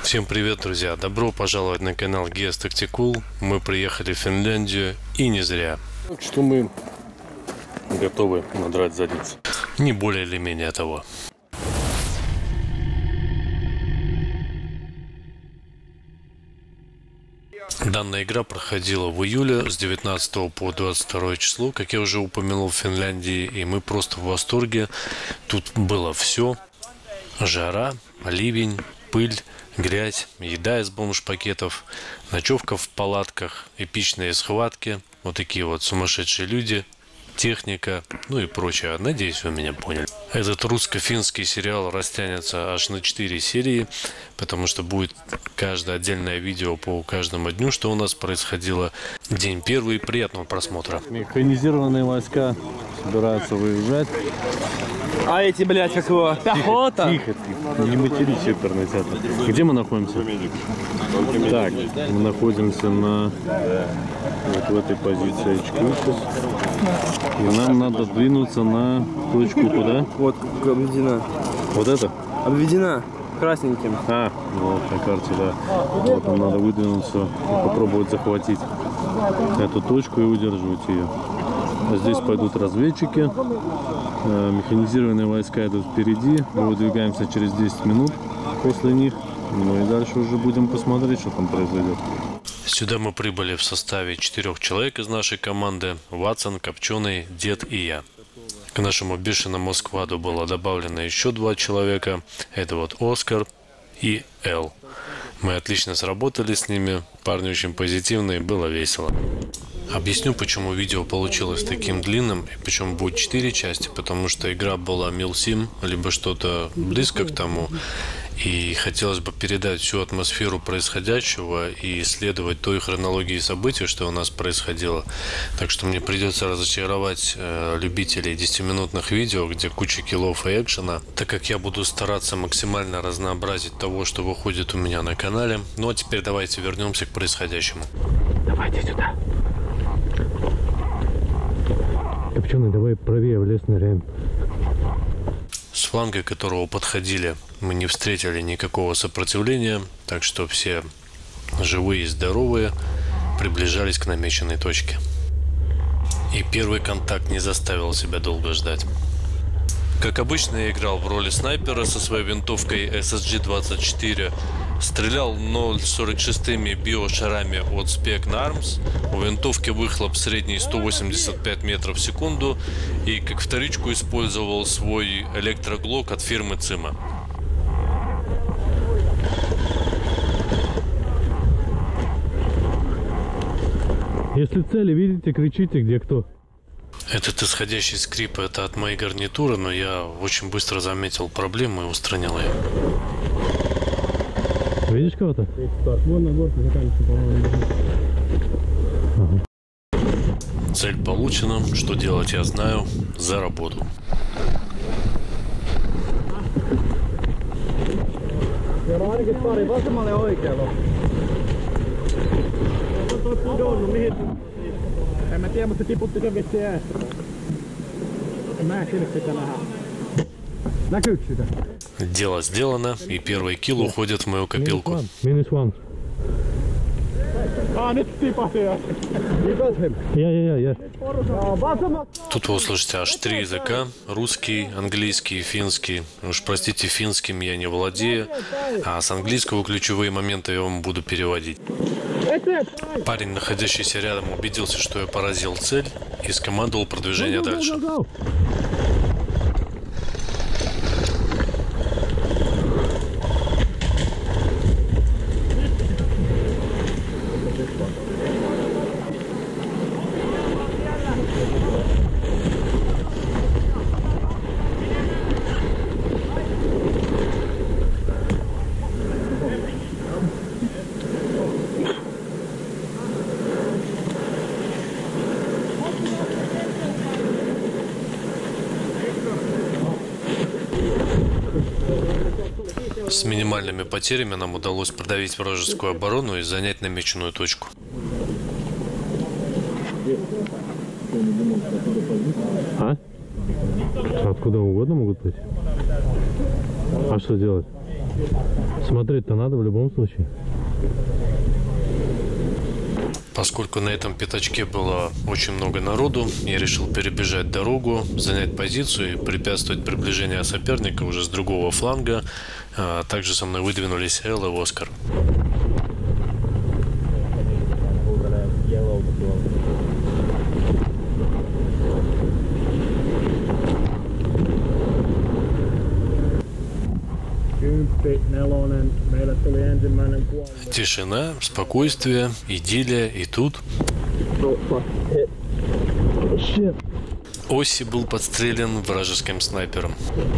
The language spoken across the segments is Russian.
Всем привет, друзья! Добро пожаловать на канал Gears Tactical. Мы приехали в Финляндию и не зря. Так что мы готовы надрать задницу. Не более или менее того. Данная игра проходила в июле с 19 по 22 число, как я уже упомянул, в Финляндии. И мы просто в восторге. Тут было все. Жара, ливень, пыль, грязь, еда из бомж-пакетов, ночевка в палатках, эпичные схватки, вот такие вот сумасшедшие люди, техника, ну и прочее. Надеюсь, вы меня поняли. Этот русско-финский сериал растянется аж на 4 серии, потому что будет каждое отдельное видео по каждому дню, что у нас происходило. День первый. Приятного просмотра. Механизированные войска собираются выезжать. А эти, блядь, как его? Пехота? Тихо, тихо. Не матерись, сеперный театр. Где мы находимся? Так, мы находимся на вот в этой позиции очки. И нам надо двинуться на точку куда? Вот, обведена. Вот это? Обведена красненьким. А, вот на карте, да. Вот нам надо выдвинуться и попробовать захватить эту точку и удерживать ее. А здесь пойдут разведчики. Механизированные войска идут впереди. Мы выдвигаемся через 10 минут после них. Ну и дальше уже будем посмотреть, что там произойдет. Сюда мы прибыли в составе 4 человек из нашей команды: Ватсон, Копченый, Дед и я. К нашему бешеному скваду было добавлено еще 2 человека. Это вот Оскар и Эл. Мы отлично сработали с ними. Парни очень позитивные, было весело. Объясню, почему видео получилось таким длинным и почему будет 4 части. Потому что игра была Милсим, либо что-то близко к тому. И хотелось бы передать всю атмосферу происходящего и исследовать той хронологии событий, что у нас происходило. Так что мне придется разочаровать любителей 10-минутных видео, где куча киллов и экшена, так как я буду стараться максимально разнообразить того, что выходит у меня на канале. Ну а теперь давайте вернемся к происходящему. Давайте сюда. Копченый, давай правее в лес ныряем. С фланга, которого подходили, мы не встретили никакого сопротивления, так что все живые и здоровые приближались к намеченной точке. И первый контакт не заставил себя долго ждать. Как обычно, я играл в роли снайпера со своей винтовкой SSG-24, стрелял 0,46 биошарами от Spec Arms, у винтовки выхлоп средний 185 метров в секунду, и как вторичку использовал свой электроглок от фирмы Цима. Если цели видите, кричите, где кто. Этот исходящий скрип — это от моей гарнитуры, но я очень быстро заметил проблему и устранил ее. Видишь кого-то? Вон на горке заканчивается, по-моему. Ага. Цель получена. Что делать, я знаю. За работу. Siellä on ainakin pari vasemmalle ja oikealla. En mä tiedä, mutta se tiputti sen vissiin äästä. Mä en silti sitä nähdä. Näkyykö sitä? Дело сделано, и первый килл уходит в мою копилку. Минус 1. Nyt tipahti jo. Я. Тут вы услышите аж 3 языка: русский, английский, финский. Уж простите, финским я не владею, а с английского ключевые моменты я вам буду переводить. Парень, находящийся рядом, убедился, что я поразил цель, и скомандовал продвижение дальше. С минимальными потерями нам удалось продавить вражескую оборону и занять намеченную точку. А? Откуда угодно могут быть? А что делать? Смотреть-то надо в любом случае. Поскольку на этом пятачке было очень много народу, я решил перебежать дорогу, занять позицию и препятствовать приближению соперника уже с другого фланга. Также со мной выдвинулись Эл и Оскар. Тишина, спокойствие, идиллия, и тут Оси был подстрелен вражеским снайпером.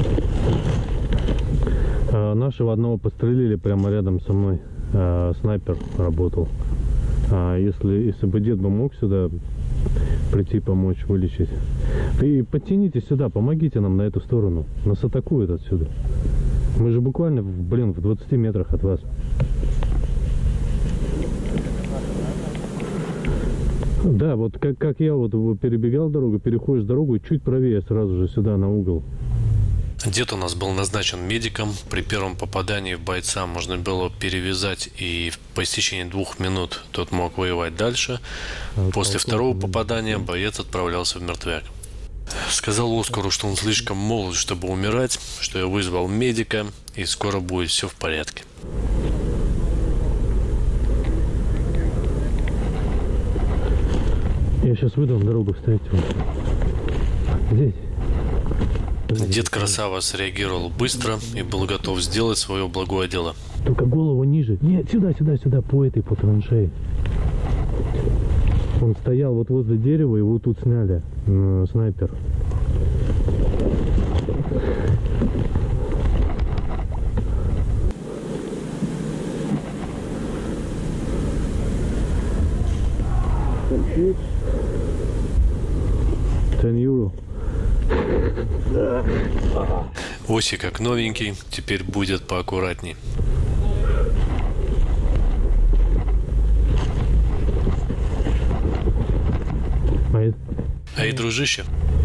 Нашего одного пострелили прямо рядом со мной. Снайпер работал. Если бы дед бы мог сюда прийти помочь вылечить. И подтянитесь сюда, помогите нам на эту сторону. Нас атакуют отсюда. Мы же буквально, в 20 метрах от вас. Да, вот как я вот перебегал дорогу, переходишь дорогу и чуть правее сразу же сюда на угол. Дед у нас был назначен медиком. При первом попадании в бойца можно было перевязать, и по истечении 2 минут тот мог воевать дальше. После второго попадания боец отправлялся в мертвяк. Сказал Оскару, что он слишком молод, чтобы умирать, что я вызвал медика, и скоро будет все в порядке. Я сейчас выйду на дорогу, встать. Здесь. Дед Красава среагировал быстро и был готов сделать свое благое дело. Только голову ниже. Нет, сюда, по траншеи. Он стоял вот возле дерева, его тут сняли. Снайпер. €10. Оси как новенький, теперь будет поаккуратней. Эй, дружище,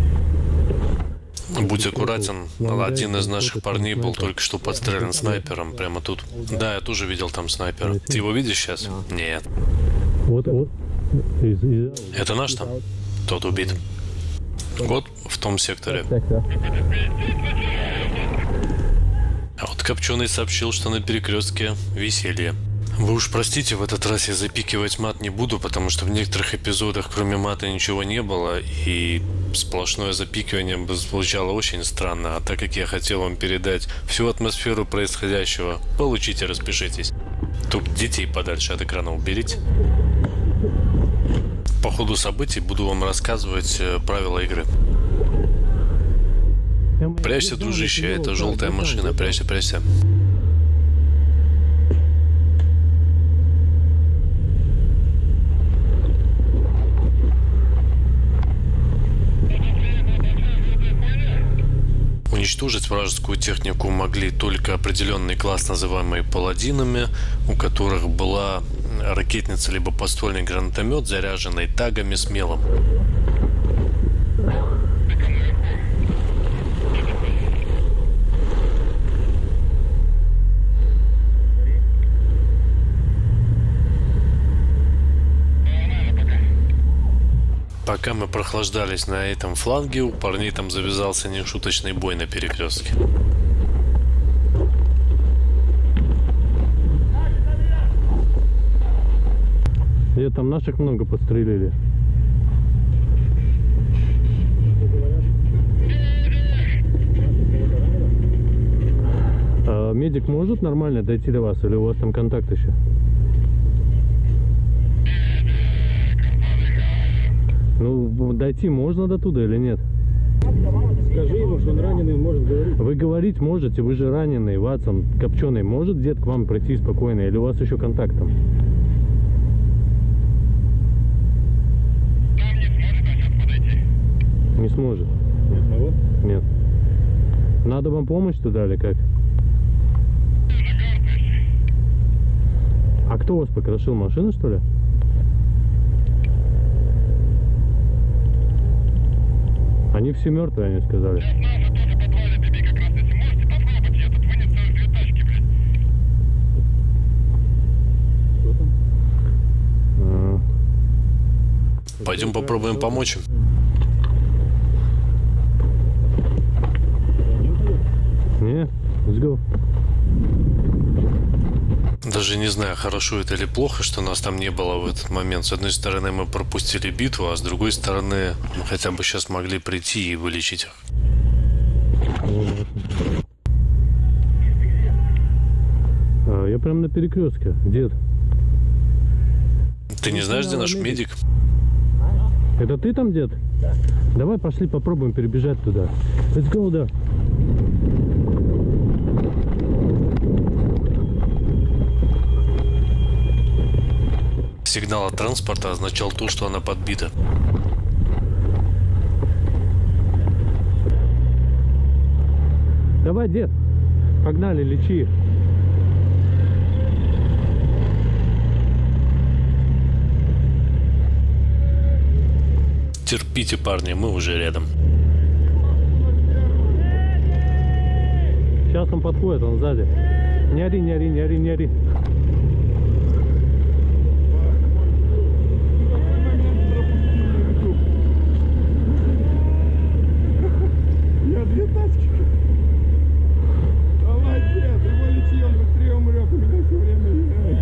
будь аккуратен, один из наших парней был только что подстрелен снайпером прямо тут. Да, я тоже видел там снайпера. Ты его видишь сейчас? Нет. Вот. Это наш там? Тот убит. Вот в том секторе. А вот Копченый сообщил, что на перекрестке веселье. Вы уж простите, в этот раз я запикивать мат не буду, потому что в некоторых эпизодах кроме мата ничего не было, и сплошное запикивание бы звучало очень странно. А так как я хотел вам передать всю атмосферу происходящего, получите, распишитесь. Только детей подальше от экрана уберите. По ходу событий буду вам рассказывать правила игры. Прячься, дружище, это желтая машина, прячься. Уничтожить вражескую технику могли только определенный класс, называемый паладинами, у которых была ракетница либо подствольный гранатомет, заряженный тагами с мелом. Пока мы прохлаждались на этом фланге, у парней там завязался нешуточный бой на перекрестке. И там наших много подстрелили. Медик может нормально дойти до вас, или у вас там контакт еще? Ну, дойти можно до туда или нет? Скажи ему, что он раненый, он может говорить. Вы говорить можете, вы же раненый, Ватсон, Копченый. Может дед к вам прийти спокойно, или у вас еще контакт там? Там не сможет, а сейчас подойти. Не сможет? Не смогу? Нет. Надо вам помощь туда или как? А кто вас покрошил? Машину, что ли? Они все мертвые, они сказали. Я знаю, что тоже подвале, беби, как раз если можете, попробуйте. Я тут вынес сразу 2 тачки, блядь. Пойдем попробуем помочь им. Не, let's go. Даже не знаю, хорошо это или плохо, что нас там не было в этот момент. С одной стороны, мы пропустили битву, а с другой стороны, мы хотя бы сейчас могли прийти и вылечить их. Я прям на перекрестке. Дед. Ты не знаешь, где наш медик? Это ты там, дед? Да. Давай пошли попробуем перебежать туда. Let's go, да. Сигнал от транспорта означал то, что она подбита. Давай, дед. Погнали, лечи. Терпите, парни, мы уже рядом. Сейчас он подходит, он сзади. Не ори, не ори, не ори, не ори. Я две тачки. Давай, дед, его лечи, он быстрее умрет. У меня все время играет.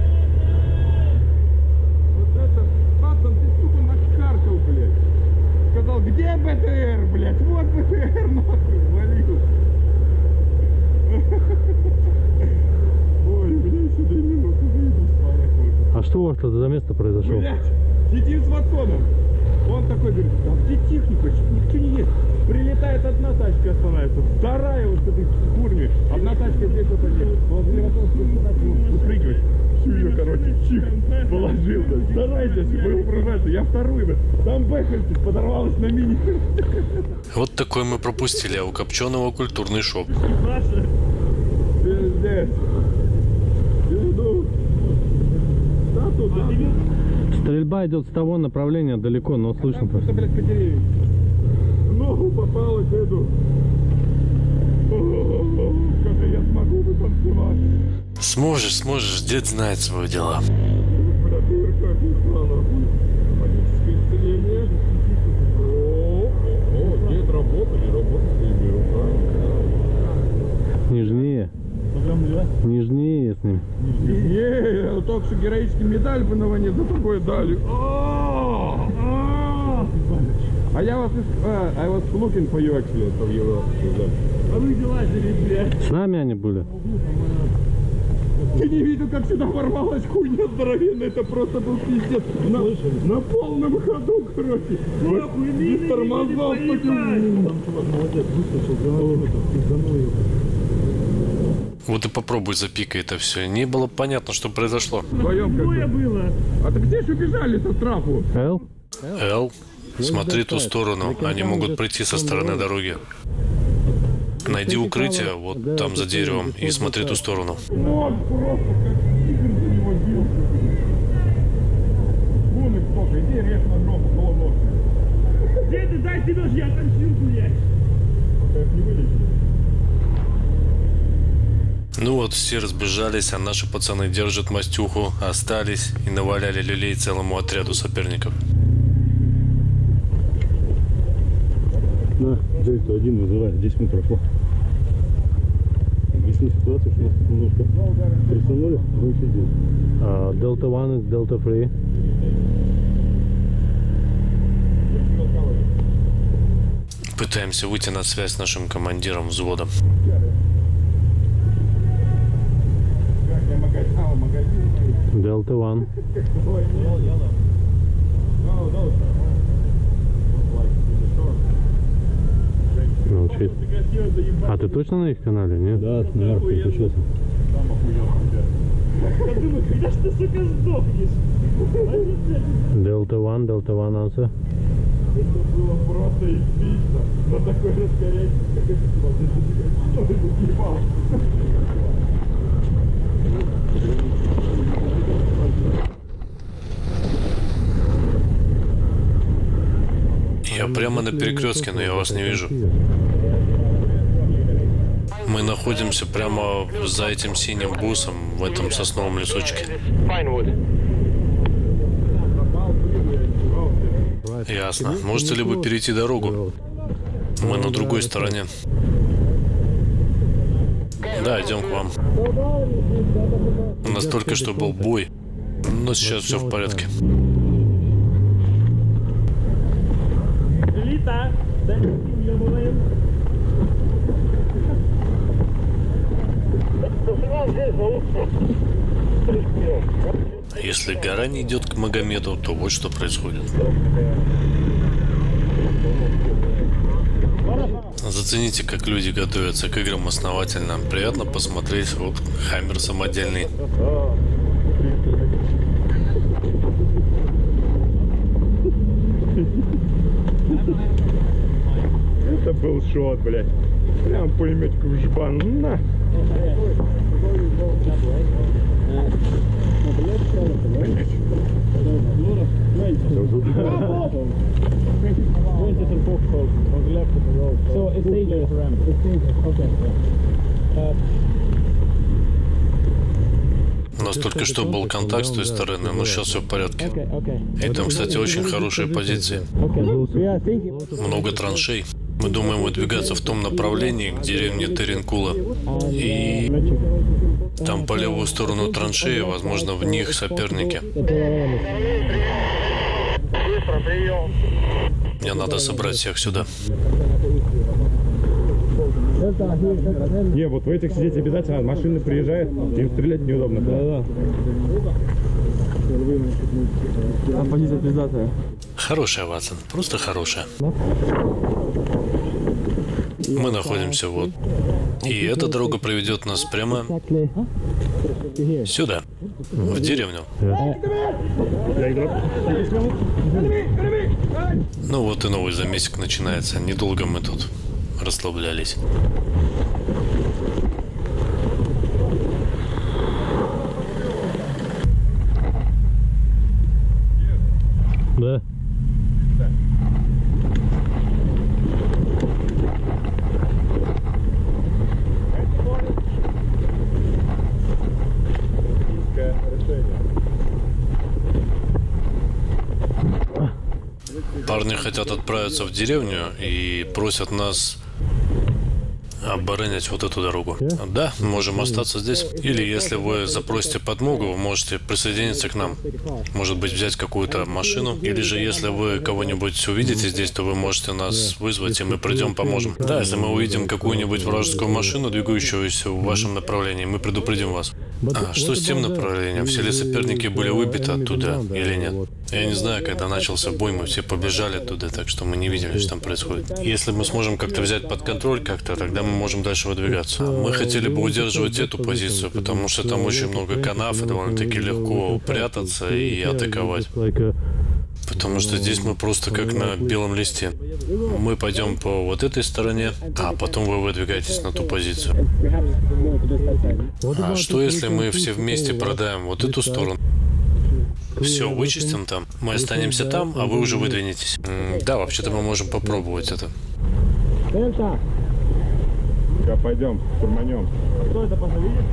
Вот это, пацан, ты сука накаркал, блядь. Сказал, где БТР, блядь? Вот БТР, нахуй, валил. Ой, у меня еще 2 минуты, заебись, нахуй. А что у вас тут за место произошло? Блядь, сидим с Ватсоном. Он такой говорит, а где техника? Никто не есть. Прилетает одна тачка, останавливается, вторая вот с этой курми. Одна тачка здесь вот они. Возле Ватсонского начал выпрыгивать. Всю ее, короче, чих положил. Вторая здесь, выпрыгивается. Я вторую, блядь. Там бэхальчик подорвалась на мини. Вот такой мы пропустили, а у Копченого культурный шок. Пиздец. Иду. Да, туда. Стрельба идет с того направления далеко, но слышно просто. Блядь, по деревьям. Ногу попалась, иду. Как я смогу бы танцевать? Сможешь, сможешь, дед знает свое дело. Блядь, как ушла, нахуй. Магическое исцеление. О, дед работает своими руками. Нежнее. Нежнее с ним. Не, только что героический медаль бы на войне за такое дали. А я вас I was looking for you actually from Europe. А вы лазили, блядь. С нами они были. Ты не видел, как сюда ворвалась хуйня здоровенная? Это просто был пиздец. На полном ходу, короче. Без тормозов. Вот и попробуй запикай это все. Не было понятно, что произошло. Вдвоем как было. А ты где же убежали со штрафу? Эл, смотри ту сторону. Они могут прийти со стороны дороги. Найди укрытие вот там за деревом и смотри ту сторону. Вот просто как тигр за него бился. Вон их сколько, иди режь на жопу, полунос. Где ты, дайте нож, я танцую, блядь. Пока их не вылечили. Ну вот, все разбежались, а наши пацаны держат мастюху, остались и наваляли люлей целому отряду соперников. На, J101 вызывает, 10 минут прошло. Объясни ситуацию, что нас тут немножко присунули, вы сидите. Delta 1 is Delta 3. Пытаемся выйти на связь с нашим командиром взвода. Delta 1. Молчит. А ты точно на их канале, нет? Да, наверх переключился. Когда ж ты, сука, сдохнешь? Delta 1 answer. Это было просто эпично. На такой раскорячке, как это что ты тут ебал? Я прямо на перекрестке, но я вас не вижу. Мы находимся прямо за этим синим бусом в этом сосновом лесочке. Ясно. Можете ли вы перейти дорогу? Мы на другой стороне. Да, идем к вам. У нас только что был бой, но сейчас все в порядке. Если гора не идет к Магомеду, то вот что происходит. Зацените, как люди готовятся к играм основательно. Приятно посмотреть. Вот Хаммер самодельный. Это был шот, блядь. Прям пулеметик в жбан. На. У нас только что был контакт с той стороны, но сейчас все в порядке. И там, кстати, очень хорошие позиции. Много траншей. Мы думаем выдвигаться в том направлении, к деревне Теренкула. И там по левую сторону траншеи, возможно, в них соперники. Мне надо собрать всех сюда. Не, вот в этих сидеть обязательно. Машины приезжают, им стрелять неудобно. Да. А позиция пиздатая. Хорошая, Ватсон. Просто хорошая. Мы находимся вот. И эта дорога приведет нас прямо сюда, в деревню. Ну вот и новый замесик начинается. Недолго мы тут расслаблялись. Да. Парни хотят отправиться в деревню и просят нас оборонять вот эту дорогу. Да, можем остаться здесь. Или если вы запросите подмогу, вы можете присоединиться к нам. Может быть, взять какую-то машину. Или же, если вы кого-нибудь увидите здесь, то вы можете нас вызвать, и мы придем, поможем. Да, если мы увидим какую-нибудь вражескую машину, двигающуюся в вашем направлении, мы предупредим вас. А что с тем направлением? Все ли соперники были выбиты оттуда или нет? Я не знаю, когда начался бой, мы все побежали туда, так что мы не видели, что там происходит. Если мы сможем как-то взять под контроль как-то, тогда мы можем дальше выдвигаться. Мы хотели бы удерживать эту позицию, потому что там очень много канав, и довольно-таки легко прятаться и атаковать. Потому что здесь мы просто как на белом листе. Мы пойдем по вот этой стороне, а потом вы выдвигаетесь на ту позицию. А что если мы все вместе продаем вот эту сторону? Все, вычистим там. Мы останемся там, а вы уже выдвинетесь. Да, вообще-то мы можем попробовать это. Да, пойдем, турманем. Кто это позовет?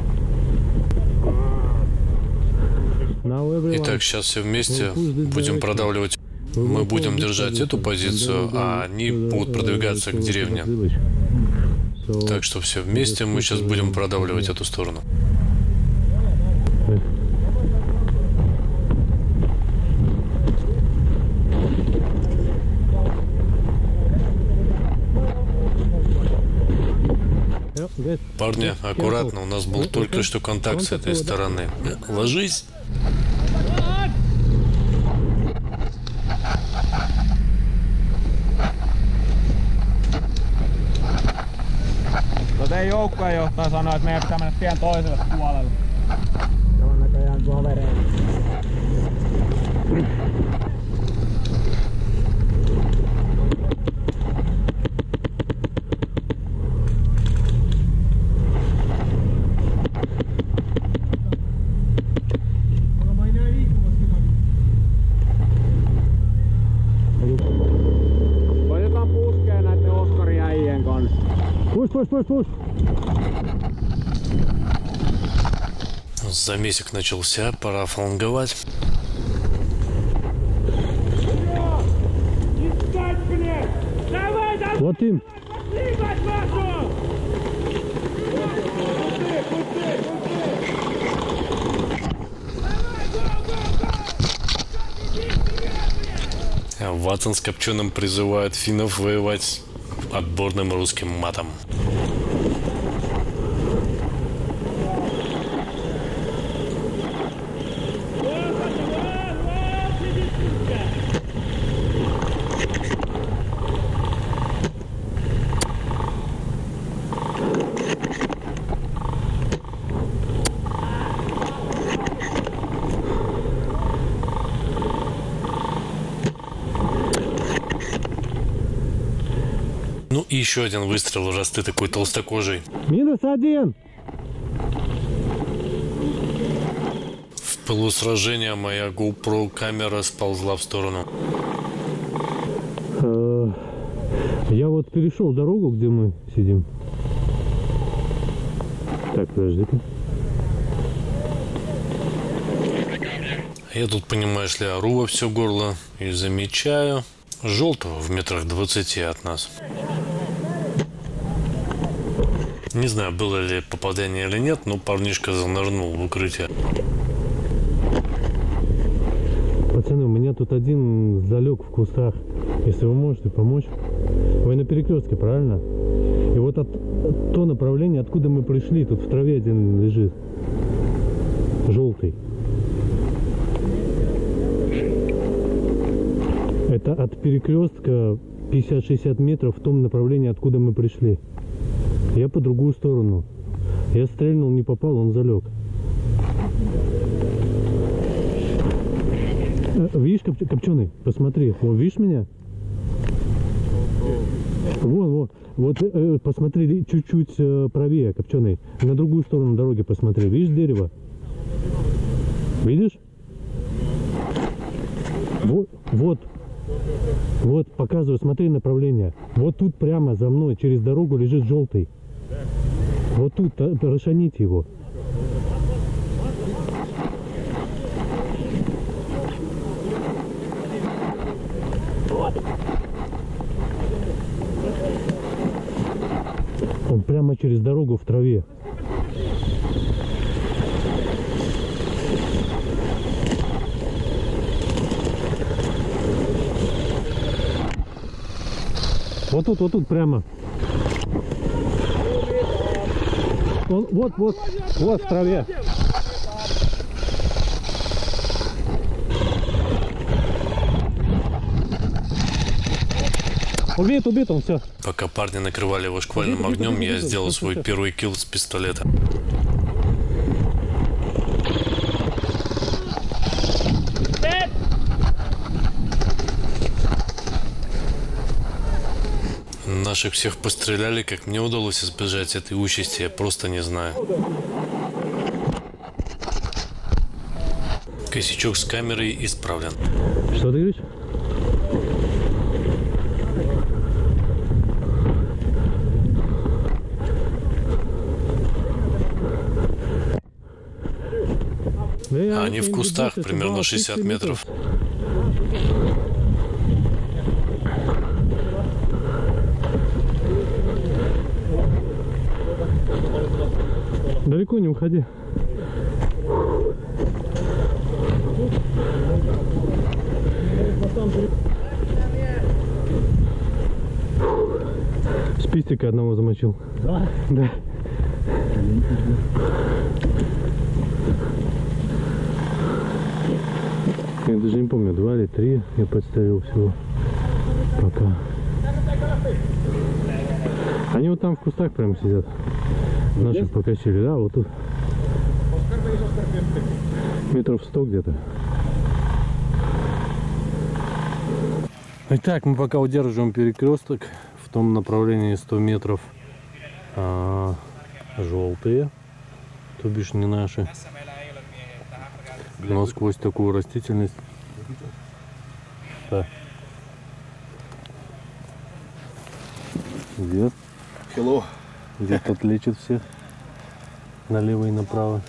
Итак, сейчас все вместе будем продавливать. Мы будем держать эту позицию, а они будут продвигаться к деревне. Так что все вместе мы сейчас будем продавливать эту сторону. Парни, аккуратно, у нас был только что контакт с этой стороны. Ложись! Teidän joukkueenjohtaja sanoi, että meidän pitää mennä tien toiselle puolelle. Se on näköjään tuohon vereen. Koitetaan puskea näiden Oskarin äijien kanssa. Push. Замесик начался, пора фланговать. Вот им. Ватсон с Копченым призывают финнов воевать отборным русским матом. Ну и еще один выстрел, раз ты такой толстокожий. -1. В пылу сражения моя GoPro камера сползла в сторону. Я вот перешел дорогу, где мы сидим. Так, подожди-ка. Я тут, понимаешь ли, ору во все горло и замечаю желтого в метрах 20 от нас. Не знаю, было ли попадание или нет, но парнишка занырнул в укрытие. Пацаны, у меня тут один залег в кустах. Если вы можете помочь. Вы на перекрестке, правильно? И вот то направление, откуда мы пришли, тут в траве один лежит. Желтый. Это от перекрестка 50-60 метров в том направлении, откуда мы пришли. Я по другую сторону. Я стрельнул, не попал, он залег. Видишь, Копченый? Посмотри. Вот, видишь меня? Вот, посмотри чуть-чуть правее, Копченый. На другую сторону дороги посмотри. Видишь дерево? Видишь? Вот, показываю, смотри направление. Вот тут прямо за мной, через дорогу лежит желтый. Вот тут, расшаните его. Он прямо через дорогу в траве. Вот тут прямо. Он, вот в траве. Убит он, все. Пока парни накрывали его шквальным огнем, я сделал свой первый килл с пистолета. Наших всех постреляли, как мне удалось избежать этой участи, я просто не знаю. Косячок с камерой исправлен. Что ты говоришь? Они в кустах примерно 60 метров. Далеко не уходи. Спистика одного замочил. Да? Да. Я даже не помню, 2 или 3 я подставил всего. Пока. Они вот там в кустах прям сидят. Наших покачали, да, вот тут. Метров 100 где-то. Итак, мы пока удерживаем перекресток. В том направлении 100 метров желтые, то бишь не наши. Но сквозь такую растительность. Да. Дед. Hello. Дед тут лечит всех. Налево и направо.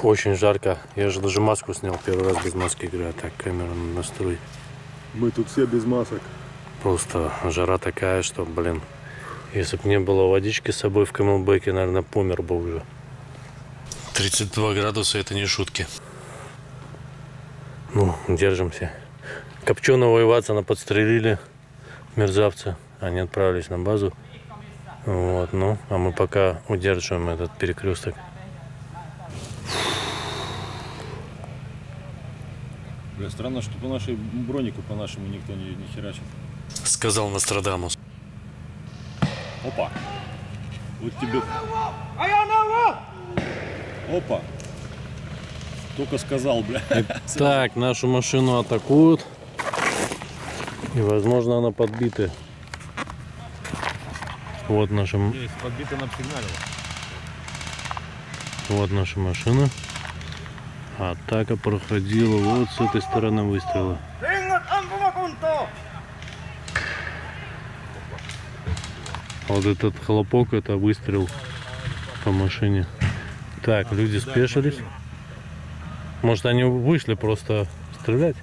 Очень жарко. Я же даже маску снял. Первый раз без маски играю. Так, камеру надо настроить. Мы тут все без масок. Просто жара такая, что, блин, если бы не было водички с собой в камелбеке, наверное, помер бы уже. 32 градуса, это не шутки. Ну, держимся. Копченого и Ватсона подстрелили, мерзавцы. Они отправились на базу. Вот, ну, а мы пока удерживаем этот перекресток. Бля, странно, что по нашей бронику, по нашему никто не херачит. Сказал Нострадамус. Опа! Вот тебе... Опа! Только сказал, бля. Так, нашу машину атакуют. И, возможно, она подбита. Вот наша... Подбита на сигнале. Вот наша машина. Атака проходила вот с этой стороны выстрела. Вот этот хлопок, это выстрел по машине. Так, люди спешились. Может, они вышли просто стрелять?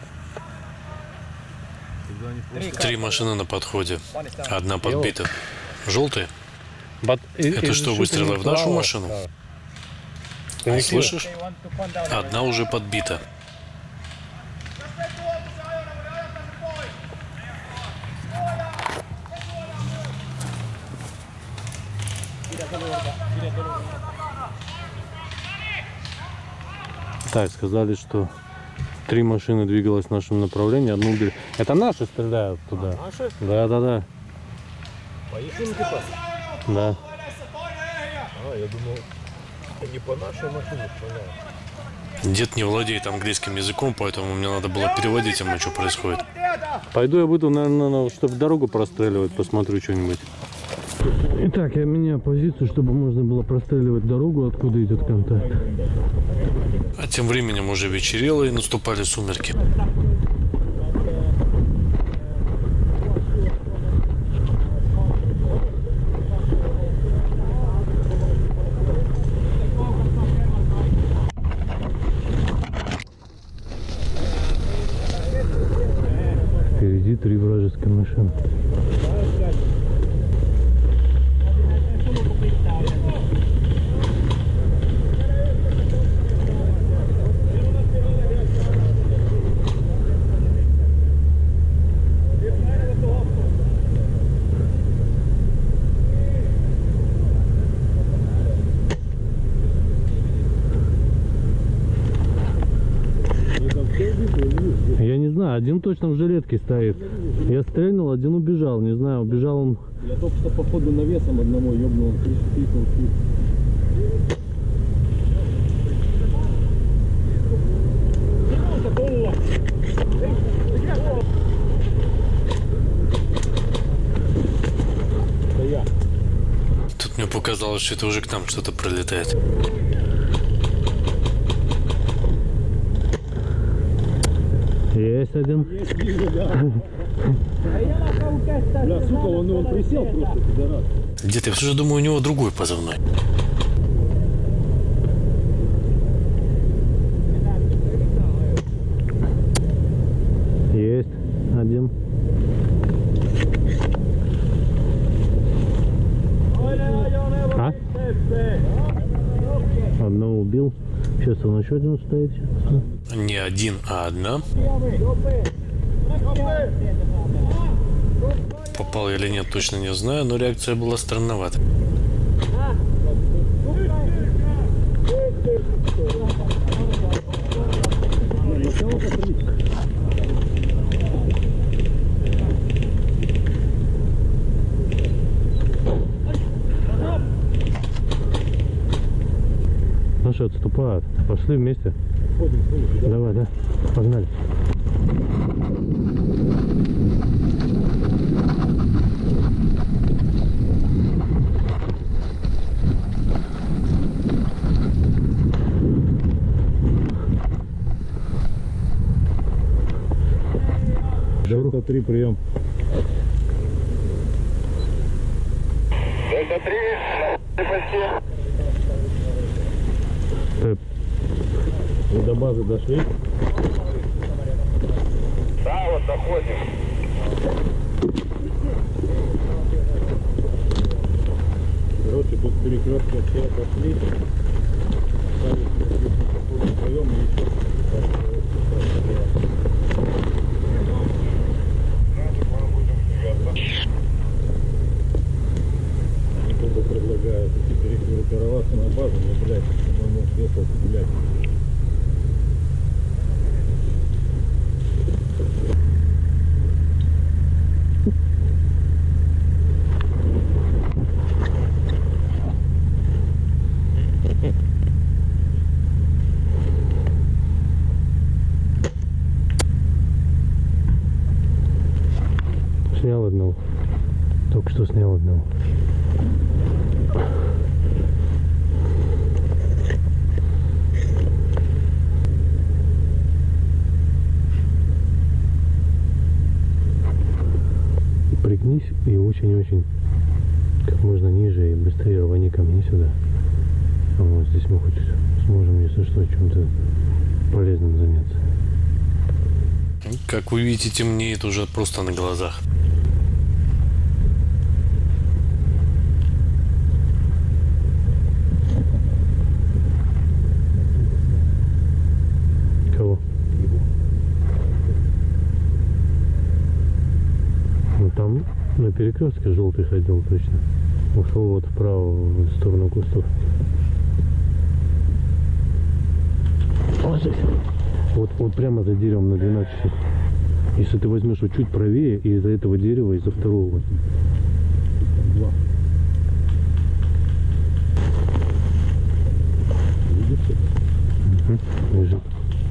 3 машины на подходе. Одна подбита. Желтые? Это что, выстрелы в нашу машину? Слышишь? Одна уже подбита. Так, сказали, что 3 машины двигалось в нашем направлении, одну убили. Это наши стреляют туда. Наши? Да. Да. Я думал, не по нашей машине стреляют. Дед не владеет английским языком, поэтому мне надо было переводить ему, что происходит. Пойду я буду, наверное, чтобы дорогу простреливать, посмотрю что-нибудь. Итак, я меняю позицию, чтобы можно было простреливать дорогу, откуда идет контакт. А тем временем уже вечерело и наступали сумерки. Впереди 3 вражеские машины. Я не знаю, один точно в жилетке стоит. Я стрельнул, один убежал. Не знаю, убежал он. Я только что походу навесом одному ёбнул, крикнул. Тут мне показалось, что это уже к нам что-то прилетает. Есть один. Бля, сука, он присел просто, пидорас. Где-то я все же думаю, у него другой позывной. Есть один. А? Одного убил. Сейчас он еще один стоит. Не один, а одна. Попал или нет, точно не знаю, но реакция была странновата. Наши отступают. Пошли вместе. Давай, да. Погнали. Дельта 3, прием. Дельта 3, почти. базы дошли? Да, вот доходим. Короче, тут перекрестка все пошли. Вдвоем и еще. Кто-то предлагает перегруппироваться на базу, но, блядь, по-моему, смысл гулять. Снял одного. Только что снял одного. Пригнись и очень-очень как можно ниже и быстрее рвани ко мне сюда. Вот здесь мы хоть сможем, если что, чем-то полезным заняться. Как вы видите, темнеет уже просто на глазах. Кого? Ну там на перекрестке желтый ходил точно. Ушел вот вправо в сторону кустов. Вот здесь. Вот прямо за деревом на 12 часов. Если ты возьмешь вот чуть правее, и из-за этого дерева, из-за второго. Два. Видишь? Угу. Лежит.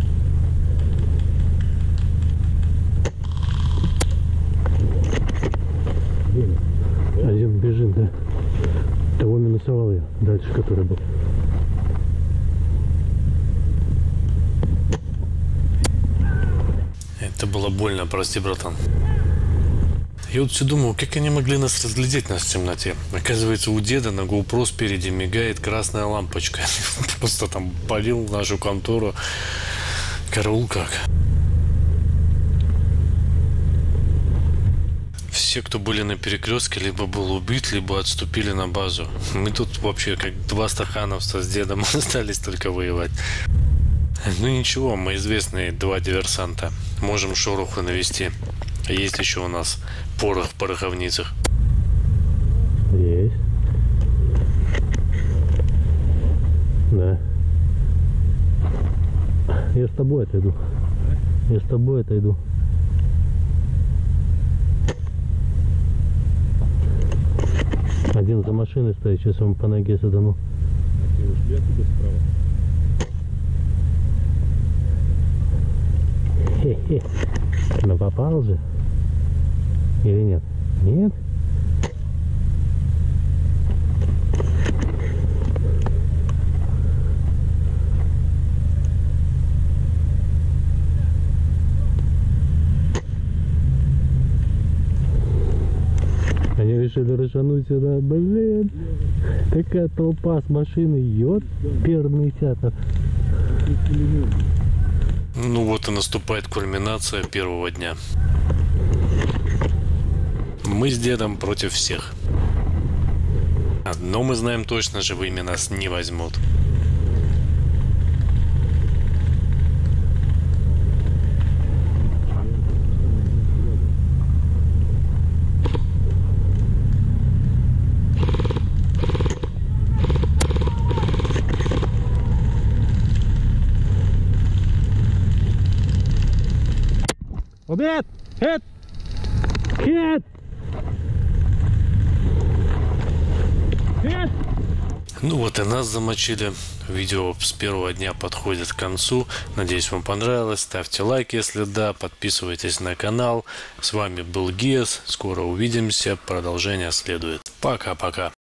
Один бежит, да. Того минусовал я, дальше который был. Это было больно, прости, братан. Я вот все думал, как они могли нас разглядеть в темноте. Оказывается, у деда на GoPro спереди мигает красная лампочка. Просто там палил нашу контору. Караул как. Все, кто были на перекрестке, либо был убит, либо отступили на базу. Мы тут вообще как два стахановца с дедом остались только воевать. Ну ничего, мы известные два диверсанта. Можем шороху навести. Есть еще у нас порох в пороховницах. Есть. Да. Я с тобой отойду. Я с тобой отойду. Один за машиной стоит, сейчас он по ноге садану. Я тебе справа. Хе-хе. Но попал же? Или нет? Нет? Они решили ржануть сюда. Блин. Такая толпа с машины. Ёперный театр. Ну вот и наступает кульминация первого дня. Мы с дедом против всех. Одно мы знаем точно, живыми нас не возьмут. Обед! Хет! Хет! Хет! Ну вот и нас замочили. Видео с первого дня подходит к концу. Надеюсь, вам понравилось. Ставьте лайк, если да. Подписывайтесь на канал. С вами был Гиас. Скоро увидимся. Продолжение следует. Пока-пока.